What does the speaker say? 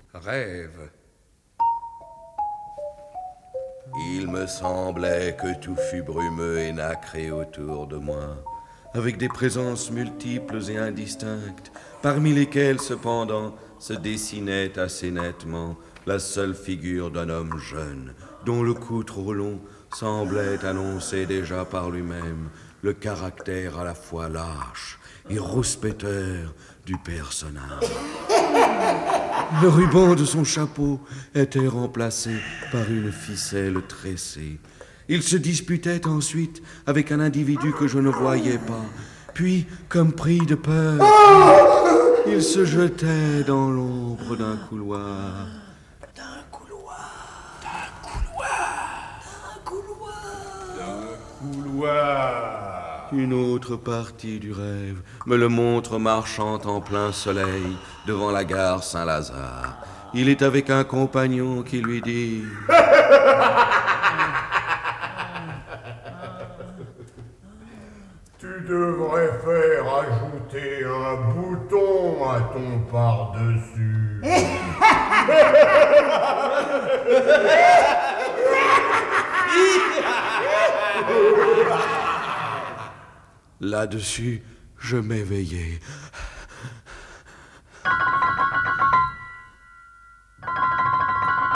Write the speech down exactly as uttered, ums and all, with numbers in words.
Rêve. Il me semblait que tout fut brumeux et nacré autour de moi, avec des présences multiples et indistinctes, parmi lesquelles cependant se dessinait assez nettement la seule figure d'un homme jeune, dont le cou trop long semblait annoncer déjà par lui-même le caractère à la fois lâche et rouspéteur du personnage. Le ruban de son chapeau était remplacé par une ficelle tressée. Il se disputait ensuite avec un individu que je ne voyais pas. Puis, comme pris de peur, il se jetait dans l'ombre d'un couloir. D'un couloir. D'un couloir. D'un couloir. D'un couloir. Une autre partie du rêve me le montre marchant en plein soleil devant la gare Saint-Lazare. Il est avec un compagnon qui lui dit... Tu devrais faire ajouter un bouton à ton par-dessus. Là-dessus, je m'éveillai.